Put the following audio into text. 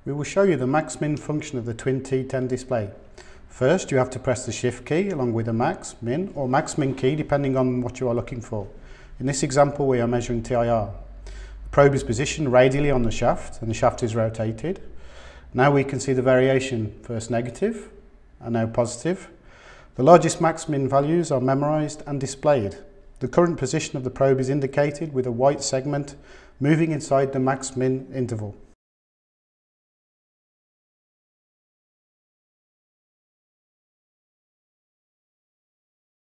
We will show you the max-min function of the twin T10 display. First, you have to press the shift key along with the max, min or max-min key depending on what you are looking for. In this example we are measuring TIR. The probe is positioned radially on the shaft and the shaft is rotated. Now we can see the variation, first negative and now positive. The largest max-min values are memorized and displayed. The current position of the probe is indicated with a white segment moving inside the max-min interval.